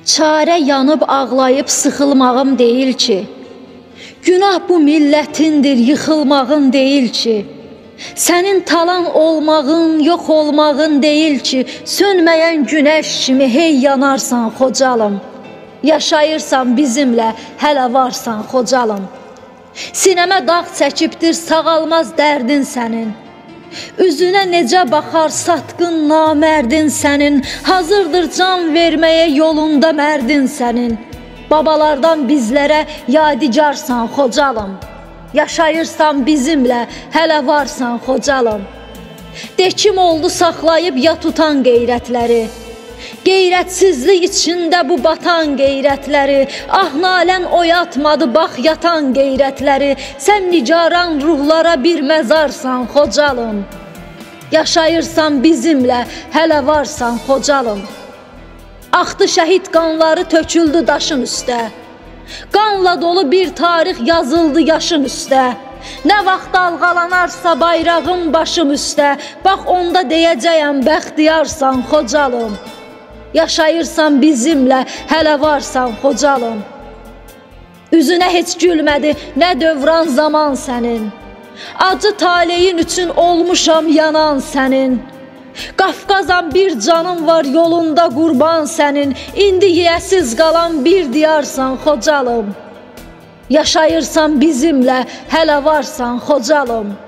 Çarə yanıb ağlayıb sıxılmağım deyil ki, günah bu millətindir, yıxılmağın deyil ki, sənin talan olmağın, yox olmağın deyil ki, sönməyən günəş kimi hey yanarsan Xocalım, yaşayırsan bizimlə, hələ varsan Xocalım. Sinəmə dağ çəkibdir, sağalmaz dərdin sənin. Üzünə necə baxar satqın namərdin sənin, hazırdır can verməyə yolunda mərdin sənin. Babalardan bizlərə yadigarsan Xocalım, yaşayırsan bizimlə, hələ varsan Xocalım. De kim oldu saxlayıb ya tutan qeyrətləri, qeyrətsizlik içində bu batan qeyrətləri, ah nalən oyatmadı bax yatan qeyrətləri, sən nigaran ruhlara bir məzarsan Xocalım, yaşayırsan bizimlə, hələ varsan Xocalım. Axdı şəhid qanları töküldü daşın üstə, qanla dolu bir tarix yazıldı yaşın üstə. Nə vaxt dalğalanarsa bayrağım başım üstə, bax onda deyəcəyəm bəxtiyarsan Xocalım, yaşayırsan bizimlə, hələ varsan Xocalım. Üzünə heç gülmədi, nə dövran zaman sənin, acı taleyin üçün olmuşam yanan sənin. Qafqazan bir canım var yolunda qurban sənin, indi yiyəsiz qalan bir diyarsan Xocalım, yaşayırsan bizimlə, hələ varsan Xocalım.